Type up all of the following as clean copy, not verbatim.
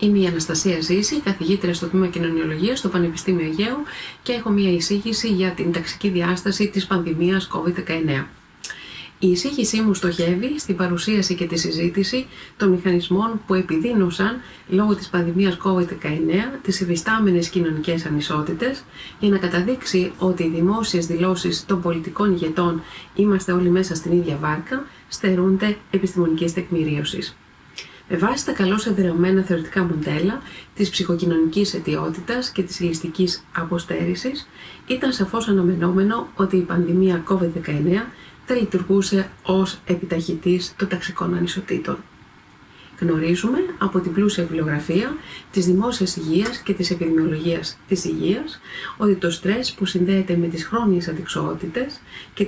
Είμαι η Αναστασία Ζήση, καθηγήτρια στο Τμήμα Κοινωνιολογίας στο Πανεπιστήμιο Αιγαίου και έχω μία εισήγηση για την ταξική διάσταση της πανδημίας COVID-19. Η εισήγησή μου στοχεύει στην παρουσίαση και τη συζήτηση των μηχανισμών που επιδείνωσαν λόγω της πανδημίας COVID-19 τις υφιστάμενες κοινωνικές ανισότητες για να καταδείξει ότι οι δημόσιες δηλώσεις των πολιτικών ηγετών «είμαστε όλοι μέσα στην ίδια βάρκα» στερούνται επιστημονικής τεκμηρίωσης. Με βάση τα καλώς εδραιωμένα θεωρητικά μοντέλα της ψυχοκοινωνικής αιτιότητας και της ηλιστικής αποστέρησης, ήταν σαφώς αναμενόμενο ότι η πανδημία COVID-19 θα λειτουργούσε ως επιταχυτής των ταξικών ανισοτήτων. Γνωρίζουμε από την πλούσια βιβλιογραφία της δημόσιας υγείας και της επιδημιολογίας της υγείας ότι το στρες που συνδέεται με τις χρόνιες αντιξοότητες και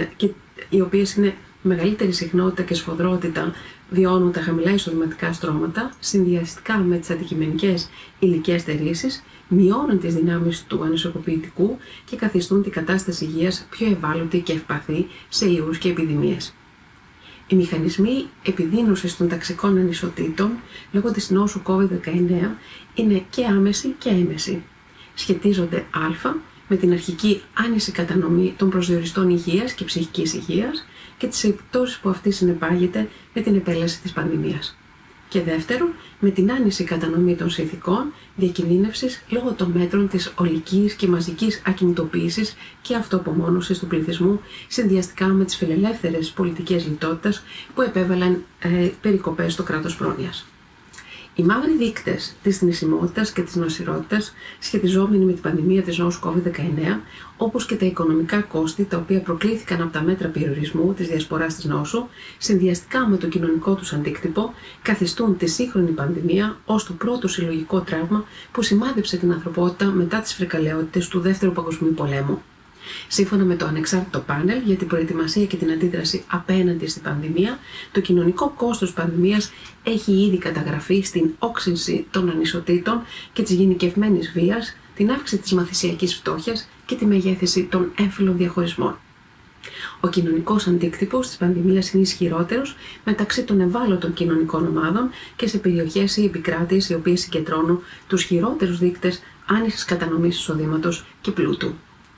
οι οποίες είναι μεγαλύτερη συχνότητα και σφοδρότητα βιώνουν τα χαμηλά εισοδηματικά στρώματα, συνδυαστικά με τις αντικειμενικές υλικές στερήσεις, μειώνουν τις δυνάμεις του ανισορροπητικού και καθιστούν την κατάσταση υγείας πιο ευάλωτη και ευπαθή σε ιούς και επιδημίες. Οι μηχανισμοί επιδείνωσης των ταξικών ανισοτήτων λόγω της νόσου COVID-19 είναι και άμεση και έμεση. Σχετίζονται α με την αρχική άνηση κατανομή των προσδιοριστών υγείας και ψυχικής υγείας και τις επιπτώσεις που αυτή συνεπάγεται με την επέλαση της πανδημίας. Και δεύτερον, με την άνηση κατανομή των συνθηκών διακινδύνευσης λόγω των μέτρων της ολικής και μαζικής ακινητοποίησης και αυτοαπομόνωσης του πληθυσμού, συνδυαστικά με τις φιλελεύθερες πολιτικές λιτότητας που επέβαλαν περικοπές στο κράτος πρόνοιας. Οι μαύροι δείκτες της θνησιμότητας και της νοσηρότητας σχετιζόμενοι με την πανδημία της νόσου COVID-19, όπως και τα οικονομικά κόστη τα οποία προκλήθηκαν από τα μέτρα περιορισμού της διασποράς της νόσου, συνδυαστικά με το κοινωνικό τους αντίκτυπο, καθιστούν τη σύγχρονη πανδημία ως το πρώτο συλλογικό τραύμα που σημάδεψε την ανθρωπότητα μετά τις φρικαλαιότητες του Δεύτερου Παγκοσμίου Πολέμου. Σύμφωνα με το ανεξάρτητο πάνελ για την προετοιμασία και την αντίδραση απέναντι στην πανδημία, το κοινωνικό κόστος πανδημίας έχει ήδη καταγραφεί στην όξυνση των ανισοτήτων και της γενικευμένης βίας, την αύξηση της μαθησιακής φτώχειας και τη μεγέθυνση των έμφυλων διαχωρισμών. Ο κοινωνικός αντίκτυπος της πανδημίας είναι ισχυρότερος μεταξύ των ευάλωτων κοινωνικών ομάδων και σε περιοχές ή επικράτειες οι οποίες συγκεντρώνουν τους χειρότερους δείκτες άνησης κατανομής εισοδήματος και πλούτου.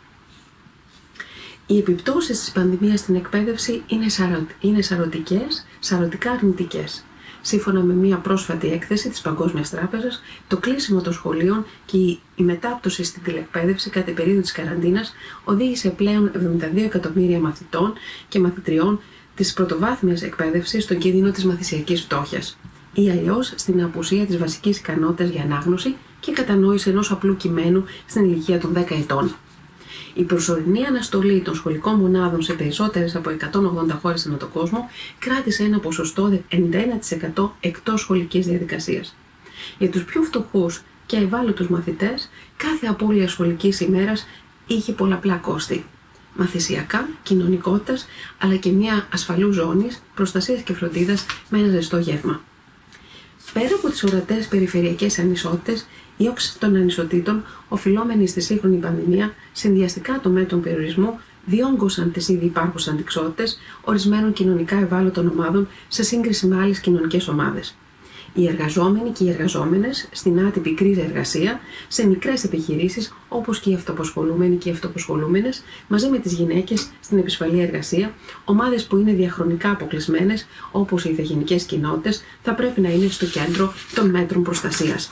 Οι επιπτώσεις της πανδημίας στην εκπαίδευση είναι σαρωτικά αρνητικές. Σύμφωνα με μια πρόσφατη έκθεση της Παγκόσμιας Τράπεζας, το κλείσιμο των σχολείων και η μετάπτωση στην τηλεκπαίδευση κατά την περίοδο της καραντίνας οδήγησε πλέον 72 εκατομμύρια μαθητών και μαθητριών της πρωτοβάθμιας εκπαίδευσης στον κίνδυνο της μαθησιακής φτώχειας ή αλλιώς στην απουσία της βασικής ικανότητας για ανάγνωση και κατανόηση ενός απλού κειμένου στην ηλικία των 10 ετών. Η προσωρινή αναστολή των σχολικών μονάδων σε περισσότερες από 180 χώρες ανά τον κόσμο κράτησε ένα ποσοστό 91% εκτός σχολικής διαδικασίας. Για τους πιο φτωχούς και ευάλωτους μαθητές, κάθε απώλεια σχολικής ημέρας είχε πολλαπλά κόστη. Μαθησιακά, κοινωνικότητας, αλλά και μια ασφαλού ζώνης, προστασίας και φροντίδας με ένα ζεστό γεύμα. Πέρα από τις ορατές περιφερειακές ανισότητες, η όξυνση των ανισοτήτων, οφειλόμενη στη σύγχρονη πανδημία, συνδυαστικά των μέτρων περιορισμού, διόγκωσαν τις ήδη υπάρχουσες αντιξότητες ορισμένων κοινωνικά ευάλωτων ομάδων σε σύγκριση με άλλες κοινωνικές ομάδες. Οι εργαζόμενοι και οι εργαζόμενες στην άτυπη κρίζα εργασία, σε μικρές επιχειρήσεις όπως και οι αυτοαπασχολούμενοι και οι αυτοαπασχολούμενες, μαζί με τις γυναίκες στην επισφαλή εργασία, ομάδες που είναι διαχρονικά αποκλεισμένες όπως οι ηθαγενικές κοινότητες, θα πρέπει να είναι στο κέντρο των μέτρων προστασίας.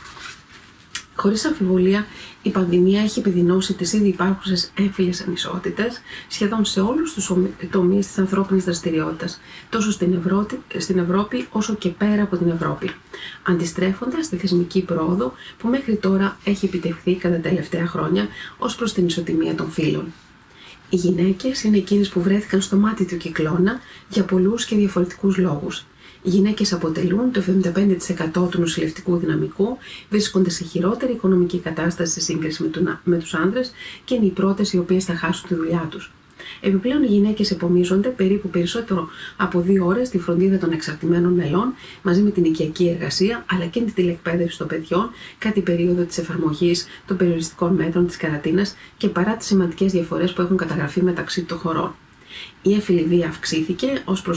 Χωρίς αμφιβολία, η πανδημία έχει επιδεινώσει τις ήδη υπάρχουσες έμφυλες ανισότητες σχεδόν σε όλους τους τομείς της ανθρώπινης δραστηριότητας, τόσο στην Ευρώπη όσο και πέρα από την Ευρώπη, αντιστρέφοντας τη θεσμική πρόοδο που μέχρι τώρα έχει επιτευχθεί κατά τα τελευταία χρόνια ως προς την ισοτιμία των φύλων. Οι γυναίκες είναι εκείνες που βρέθηκαν στο μάτι του κυκλώνα για πολλούς και διαφορετικούς λόγους. Οι γυναίκες αποτελούν το 75% του νοσηλευτικού δυναμικού, βρίσκονται σε χειρότερη οικονομική κατάσταση σε σύγκριση με τους άνδρες και είναι οι πρώτες οι οποίες θα χάσουν τη δουλειά τους. Επιπλέον, οι γυναίκες επομίζονται περίπου περισσότερο από 2 ώρες τη φροντίδα των εξαρτημένων μελών, μαζί με την οικιακή εργασία αλλά και την τηλεκπαίδευση των παιδιών, κατά την περίοδο της εφαρμογής των περιοριστικών μέτρων της καραντίνας και παρά τις σημαντικές διαφορές που έχουν καταγραφεί μεταξύ των χωρών. Η έμφυλη βία αυξήθηκε ως προς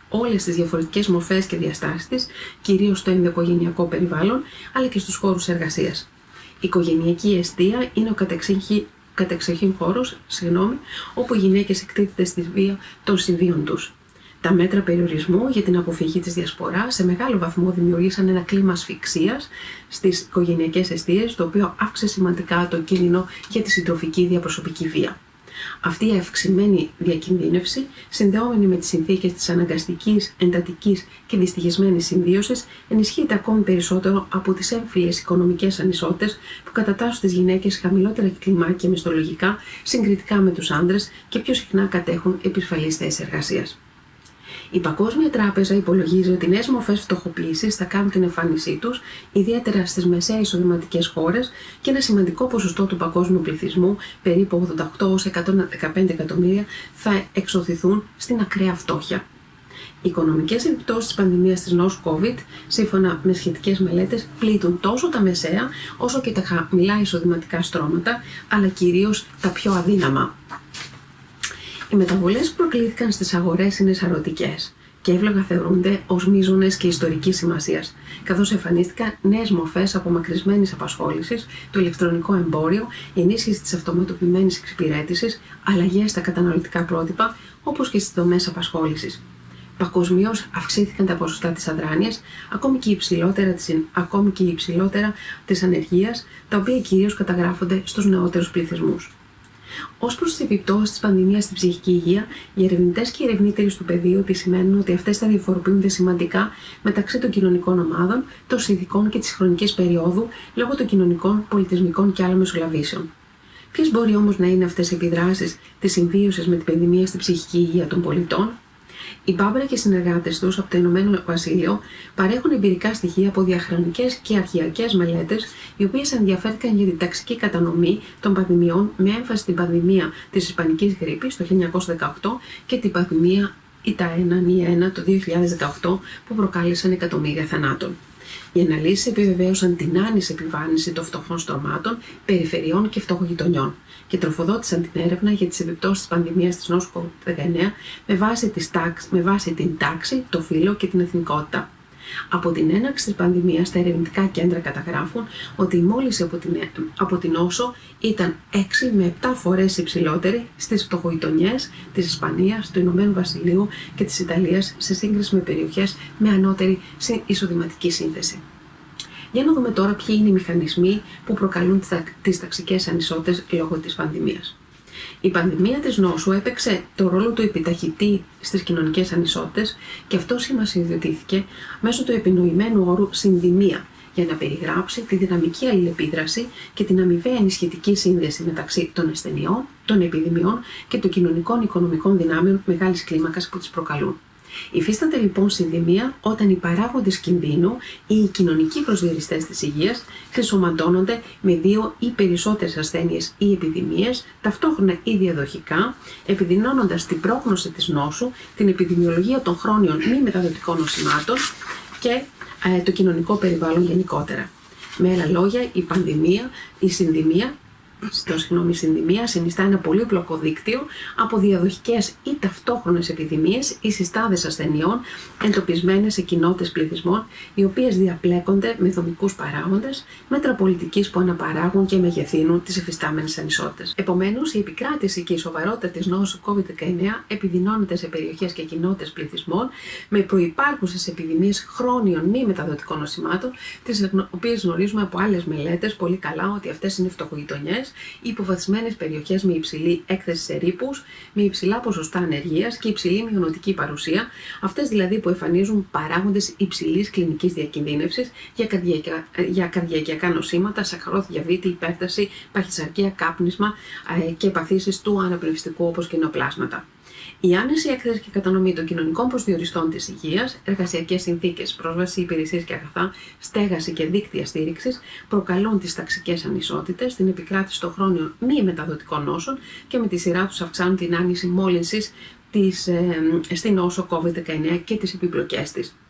όλες τις διαφορετικές μορφές και διαστάσεις της, κυρίως στο ενδοοικογενειακό περιβάλλον, αλλά και στους χώρους εργασίας. Η οικογενειακή εστία είναι ο κατεξοχήν χώρος, όπου οι γυναίκες εκτίθενται στη βία των συμβίων τους. Τα μέτρα περιορισμού για την αποφυγή της διασποράς σε μεγάλο βαθμό δημιουργήσαν ένα κλίμα ασφυξίας στις οικογενειακές εστίες, το οποίο αύξησε σημαντικά το κίνδυνο για τη συντροφική διαπροσωπική βία. Αυτή η αυξημένη διακινδύνευση, συνδεόμενη με τις συνθήκες της αναγκαστικής, εντατικής και δυστυχισμένης συμβίωσης, ενισχύεται ακόμη περισσότερο από τις έμφυλες οικονομικές ανισότητες που κατατάσσουν τις γυναίκες σε χαμηλότερα κλιμάκια μισθολογικά συγκριτικά με τους άντρες και πιο συχνά κατέχουν επισφαλείς θέσεις εργασίας. Η Παγκόσμια Τράπεζα υπολογίζει ότι νέες μορφές φτωχοποίησης θα κάνουν την εμφάνισή τους, ιδιαίτερα στις μεσαία εισοδηματικές χώρες, και ένα σημαντικό ποσοστό του παγκόσμιου πληθυσμού, περίπου 88 ως 115 εκατομμύρια, θα εξωθηθούν στην ακραία φτώχεια. Οι οικονομικές επιπτώσεις της πανδημίας της νόσου COVID, σύμφωνα με σχετικές μελέτες, πλήττουν τόσο τα μεσαία όσο και τα χαμηλά εισοδηματικά στρώματα, αλλά κυρίως τα πιο αδύναμα. Οι μεταβολές που προκλήθηκαν στις αγορές είναι σαρωτικές και εύλογα θεωρούνται ως μείζονες και ιστορικής σημασίας, καθώς εμφανίστηκαν νέες μορφές απομακρυσμένης απασχόλησης, το ηλεκτρονικό εμπόριο, η ενίσχυση της αυτοματοποιημένης εξυπηρέτησης, αλλαγές στα καταναλωτικά πρότυπα, όπως και στις δομές απασχόλησης. Παγκοσμίως αυξήθηκαν τα ποσοστά της αδράνειας, ακόμη και υψηλότερα της ανεργίας, τα οποία κυρίως καταγράφονται στους νεότερους πληθυσμούς. Ως προς τις επιπτώσεις της πανδημίας στην ψυχική υγεία, οι ερευνητές και οι ερευνήτριες του πεδίου επισημαίνουν ότι αυτές θα διαφοροποιούνται σημαντικά μεταξύ των κοινωνικών ομάδων, των συνθηκών και της χρονικής περίοδου, λόγω των κοινωνικών, πολιτισμικών και άλλων μεσολαβήσεων. Ποιες μπορεί όμως να είναι αυτές οι επιδράσεις της συμβίωσης με την πανδημία στην ψυχική υγεία των πολιτών? Η Μπάμπρα και οι συνεργάτες τους από το Ηνωμένο Βασίλειο παρέχουν εμπειρικά στοιχεία από διαχρονικές και αρχαιακές μελέτες, οι οποίες ενδιαφέρθηκαν για την ταξική κατανομή των πανδημιών, με έμφαση στην πανδημία της Ισπανικής γρίπης το 1918 και την πανδημία H1N1 το 2018, που προκάλεσαν εκατομμύρια θανάτων. Οι αναλύσεις επιβεβαίωσαν την άνηση επιβάρυνση των φτωχών στρωμάτων, περιφερειών και φτωχογειτονιών και τροφοδότησαν την έρευνα για τις επιπτώσεις της πανδημίας της νόσου COVID-19 με βάση την τάξη, το φύλο και την εθνικότητα. Από την έναρξη της πανδημίας, τα ερευνητικά κέντρα καταγράφουν ότι η μόλυνση από την νόσο ήταν 6 με 7 φορές υψηλότερη στις φτωχογειτονιές της Ισπανίας, του Ηνωμένου Βασιλείου και της Ιταλίας, σε σύγκριση με περιοχές με ανώτερη εισοδηματική σύνθεση. Για να δούμε τώρα ποιοι είναι οι μηχανισμοί που προκαλούν τις ταξικές ανισότητες λόγω της πανδημίας. Η πανδημία της νόσου έπαιξε το ρόλο του επιταχυτή στις κοινωνικές ανισότητες και αυτό σημασιοποιήθηκε μέσω του επινοημένου όρου συνδημία, για να περιγράψει τη δυναμική αλληλεπίδραση και την αμοιβαία ενισχυτική σύνδεση μεταξύ των ασθενειών, των επιδημιών και των κοινωνικών οικονομικών δυνάμεων μεγάλης κλίμακας που τις προκαλούν. Υφίσταται λοιπόν συνδημία όταν οι παράγοντες κινδύνου ή οι κοινωνικοί προσδιοριστές της υγείας χρησιμοποιούνται με 2 ή περισσότερες ασθένειες ή επιδημίες, ταυτόχρονα ή διαδοχικά, επιδεινώνοντας την πρόγνωση της νόσου, την επιδημιολογία των χρόνιων μη μεταδοτικών νοσημάτων και το κοινωνικό περιβάλλον γενικότερα. Με άλλα λόγια, η συνδημία συνιστά ένα πολύπλοκο δίκτυο από διαδοχικές ή ταυτόχρονες επιδημίες ή συστάδες ασθενειών εντοπισμένες σε κοινότητες πληθυσμών, οι οποίες διαπλέκονται με δομικούς παράγοντες, μέτρα πολιτικής που αναπαράγουν και μεγεθύνουν τις εφιστάμενες ανισότητες. Επομένως, η επικράτηση και η σοβαρότητα της νόσου COVID-19 επιδεινώνεται σε περιοχές και κοινότητες πληθυσμών με προϋπάρχουσες επιδημίες χρόνιων μη μεταδοτικών νοσημάτων, τις οποίες γνωρίζουμε από άλλες μελέτες πολύ καλά ότι αυτές είναι φτωχογειτονιές, υποβαθμισμένες περιοχές με υψηλή έκθεση σε ρήπους, με υψηλά ποσοστά ανεργίας και υψηλή μειωνοτική παρουσία, αυτές δηλαδή που εμφανίζουν παράγοντες υψηλής κλινικής διακινδύνευσης για καρδιακιακά νοσήματα, σακχαρό διαβήτη, υπέρταση, παχυσαρκία, κάπνισμα και παθήσεις του αναπνευστικού όπως και νεοπλάσματα. Η άνεση έκθεση και κατανομή των κοινωνικών προσδιοριστών της υγείας, εργασιακές συνθήκες, πρόσβαση σε υπηρεσίες και αγαθά, στέγαση και δίκτυα στήριξης προκαλούν τις ταξικές ανισότητες, την επικράτηση των χρόνιων μη μεταδοτικών νόσων και με τη σειρά τους αυξάνουν την άνηση μόλυνσης στην νόσο COVID-19 και τις επιπλοκές της.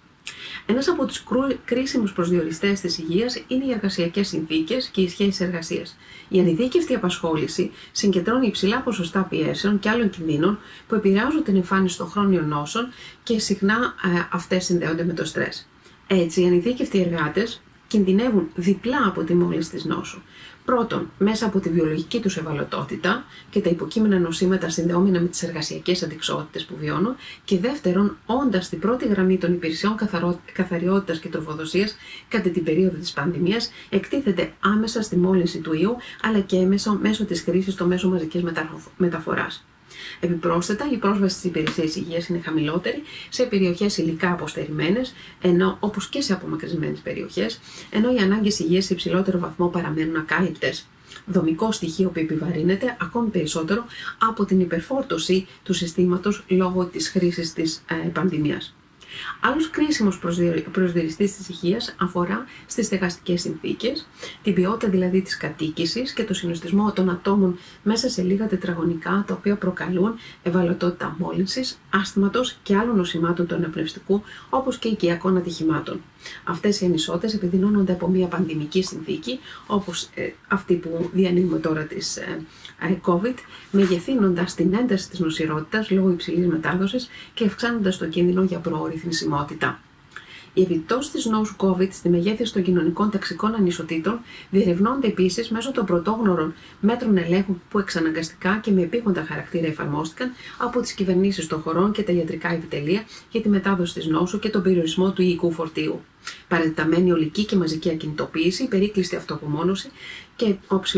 Ένας από τους κρίσιμους προσδιοριστές της υγείας είναι οι εργασιακές συνθήκες και οι σχέσεις εργασίας. Η ανειδίκευτη απασχόληση συγκεντρώνει υψηλά ποσοστά πιέσεων και άλλων κινδύνων που επηρεάζουν την εμφάνιση των χρόνιων νόσων και συχνά αυτές συνδέονται με το στρες. Έτσι, οι ανειδίκευτοι εργάτες κινδυνεύουν διπλά από τη μόλυνση της νόσου. Πρώτον, μέσα από τη βιολογική τους ευαλωτότητα και τα υποκείμενα νοσήματα συνδεόμενα με τις εργασιακές αντιξότητες που βιώνουν, και δεύτερον, όντας στην πρώτη γραμμή των υπηρεσιών καθαριότητας και τροφοδοσίας κατά την περίοδο της πανδημίας, εκτίθεται άμεσα στη μόλυνση του ιού, αλλά και έμεσα μέσω της χρήσης των μέσων μαζικής μεταφοράς. Επιπρόσθετα, η πρόσβαση στις υπηρεσίες υγείας είναι χαμηλότερη σε περιοχές υλικά αποστερημένες, όπως και σε απομακρυσμένες περιοχές, ενώ οι ανάγκες υγείας σε υψηλότερο βαθμό παραμένουν ακάλυπτες. Δομικό στοιχείο που επιβαρύνεται ακόμη περισσότερο από την υπερφόρτωση του συστήματος λόγω της χρήσης της πανδημίας. Άλλος κρίσιμος προσδιοριστής της υγείας αφορά στις στεγαστικές συνθήκες, την ποιότητα δηλαδή της κατοίκησης και το συνοστισμό των ατόμων μέσα σε λίγα τετραγωνικά, τα οποία προκαλούν ευαλωτότητα μόλυνσης, άσθματος και άλλων νοσημάτων του αναπνευστικού, όπως και οικιακών ατυχημάτων. Αυτές οι ανισότητες επιδεινώνονται από μια πανδημική συνθήκη, όπως αυτή που διανύουμε τώρα της COVID, μεγεθύνοντας την ένταση της νοσηρότητας λόγω υψηλής μετάδοσης και αυξάνοντας το κίνδυνο για προώρη θνησιμότητα. Οι επιπτώσεις της νόσου COVID στη μεγέθυνση των κοινωνικών ταξικών ανισοτήτων διερευνώνται επίσης μέσω των πρωτόγνωρων μέτρων ελέγχου που εξαναγκαστικά και με επίγοντα χαρακτήρα εφαρμόστηκαν από τις κυβερνήσεις των χωρών και τα ιατρικά επιτελεία για τη μετάδοση της νόσου και τον περιορισμό του υλικού φορτίου. Παρατεταμένη ολική και μαζική ακινητοποίηση, περίκλειστη αυτοαπομόνωση και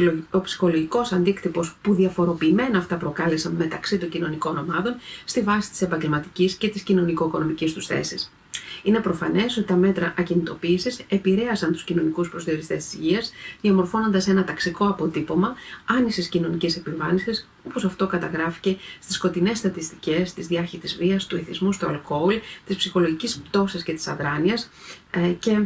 ο ψυχολογικός αντίκτυπος που διαφοροποιημένα αυτά προκάλεσαν μεταξύ των κοινωνικών ομάδων στη βάση της επαγγελματικής και της κοινωνικο-οικονομικής τους θέσης. Είναι προφανές ότι τα μέτρα ακινητοποίησης επηρέασαν τους κοινωνικούς προσδιοριστές της υγείας, διαμορφώνοντας ένα ταξικό αποτύπωμα άνησης κοινωνικής επιβάρυνσης, όπως αυτό καταγράφηκε στις σκοτεινές στατιστικές της διάχυτης βίας, του εθισμού στο αλκοόλ, της ψυχολογικής πτώσης και της αδράνειας και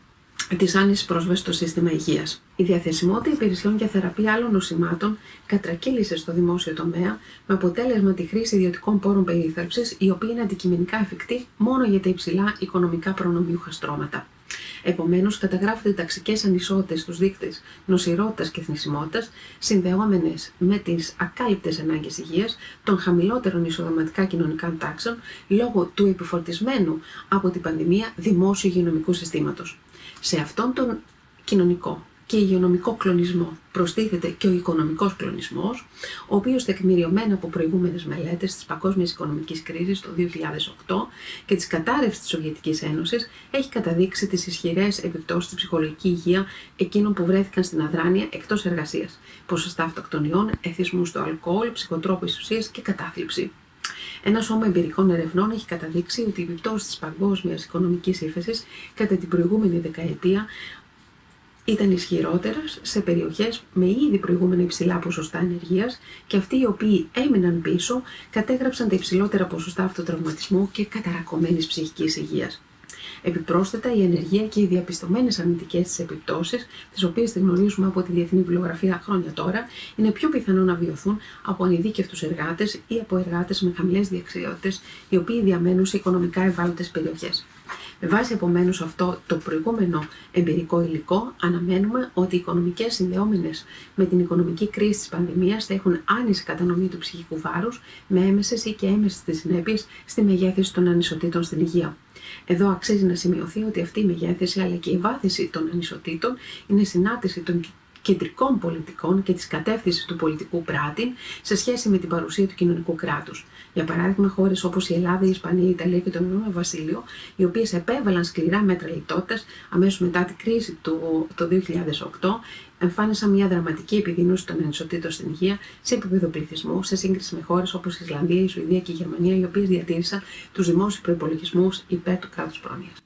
της άνησης πρόσβασης στο σύστημα υγείας. Η διαθεσιμότητα υπηρεσιών για θεραπεία άλλων νοσημάτων κατρακύλησε στο δημόσιο τομέα, με αποτέλεσμα τη χρήση ιδιωτικών πόρων περίθαλψης, οι οποίοι είναι αντικειμενικά εφικτοί μόνο για τα υψηλά οικονομικά προνομιούχα στρώματα. Επομένως, καταγράφονται ταξικές ανισότητες στους δείκτες νοσηρότητας και θνησιμότητας, συνδεόμενες με τις ακάλυπτες ανάγκες υγείας των χαμηλότερων εισοδηματικά κοινωνικών τάξεων, λόγω του επιφορτισμένου από την πανδημία δημόσιου υγειονομικού συστήματος. Σε αυτόν τον κοινωνικό και υγειονομικό κλονισμό προστίθεται και ο οικονομικός κλονισμός, ο οποίος τεκμηριωμένα από προηγούμενες μελέτες της παγκόσμιας οικονομικής κρίσης το 2008 και της κατάρρευσης της Σοβιετικής Ένωσης έχει καταδείξει τις ισχυρές επιπτώσεις στην ψυχολογική υγεία εκείνων που βρέθηκαν στην αδράνεια εκτός εργασίας, ποσοστά αυτοκτονιών, εθισμού στο αλκοόλ, ψυχοτρόπες ουσίες και κατάθλιψη. Ένα σώμα εμπειρικών ερευνών έχει καταδείξει ότι οι επιπτώσεις της παγκόσμιας οικονομικής ύφεσης κατά την προηγούμενη δεκαετία ήταν ισχυρότερες σε περιοχές με ήδη προηγούμενα υψηλά ποσοστά ανεργίας, και αυτοί οι οποίοι έμειναν πίσω κατέγραψαν τα υψηλότερα ποσοστά αυτοτραυματισμού και καταρακωμένης ψυχικής υγείας. Επιπρόσθετα, η ανεργία και οι διαπιστωμένες αρνητικές της επιπτώσεις, τις οποίες τη γνωρίζουμε από τη διεθνή βιβλιογραφία χρόνια τώρα, είναι πιο πιθανό να βιωθούν από ανειδίκευτους εργάτες ή από εργάτες με χαμηλές δεξιότητες, οι οποίοι διαμένουν σε οικονομικά ευάλωτες περιοχές. Με βάση επομένως αυτό το προηγούμενο εμπειρικό υλικό, αναμένουμε ότι οι οικονομικές συνδεόμενες με την οικονομική κρίση της πανδημίας θα έχουν άνηση κατανομή του ψυχικού βάρους, με έμεσες ή και έμεσες τις συνέπειες στη μεγέθυνση των ανισοτήτων στην υγεία. Εδώ αξίζει να σημειωθεί ότι αυτή η μεγέθυνση αλλά και η βάθηση των ανισοτήτων είναι συνάρτηση των κεντρικών πολιτικών και της κατεύθυνσης του πολιτικού πράτη σε σχέση με την παρουσία του κοινωνικού κράτους. Για παράδειγμα, χώρες όπως η Ελλάδα, η Ισπανία, η Ιταλία και το Ηνωμένο Βασίλειο, οι οποίες επέβαλαν σκληρά μέτρα λιτότητας αμέσως μετά την κρίση το 2008, εμφάνισαν μια δραματική επιδείνωση των ανισοτήτων στην υγεία σε επίπεδο πληθυσμού, σε σύγκριση με χώρες όπως η Ισλανδία, η Σουηδία και η Γερμανία, οι οποίες διατήρησαν τους δημόσιους προϋπολογισμούς υπέρ του κράτους πρόνοιας.